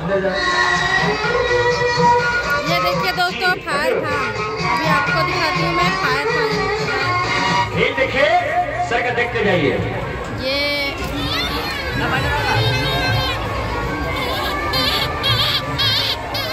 ये देखिए दोस्तों फायर था, अभी आपको दिखाती हूँ मैं फायर था। ये देखिए सर का देखते जाइए। ये